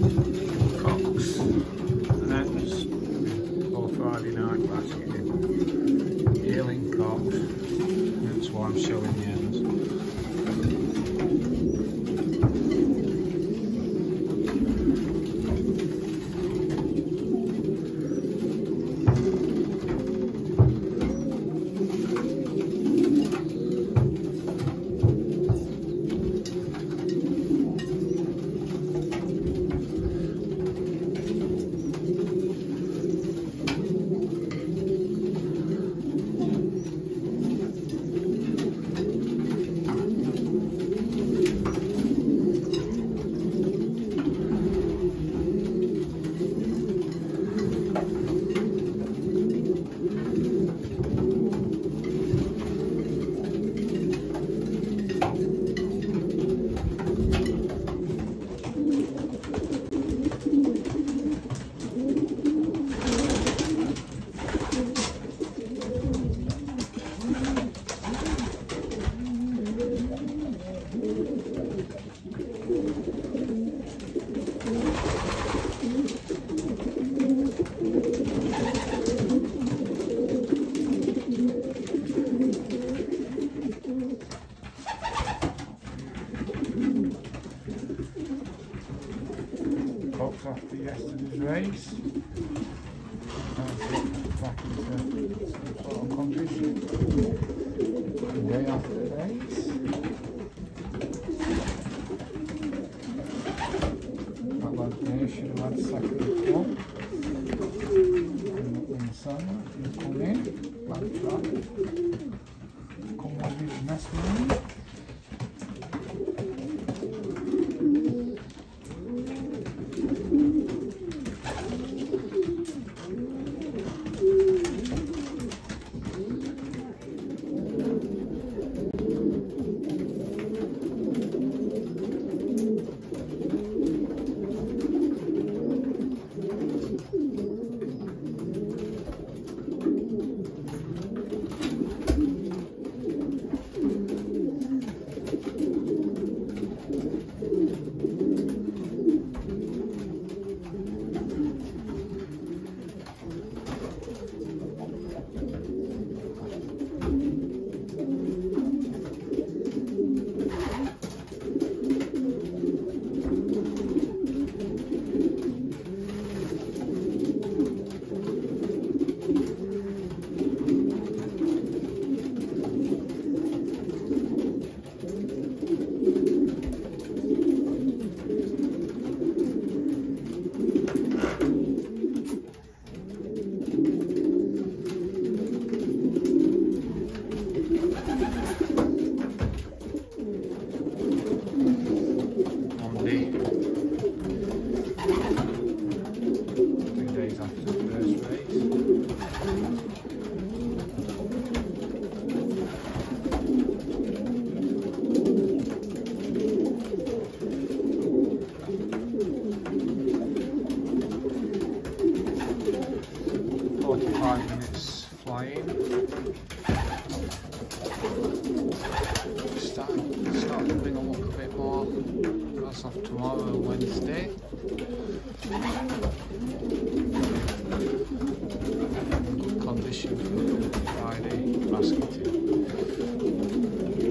cocks and hens for Friday night basketing. Yearling cocks, that's why I'm showing the hens. Cocks after yesterday's race. Back into some sort of condition. Day after the race. That lad there should have had second club. In the sun, he'll come in, like that. Come with his nest line. Flying. Starting to bring a look a bit more as of tomorrow, Wednesday. Good condition for Friday basketing.